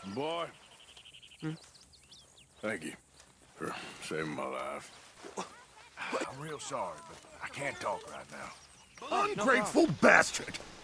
Boy, thank you for saving my life. I'm real sorry, but I can't talk right now. Ungrateful bastard!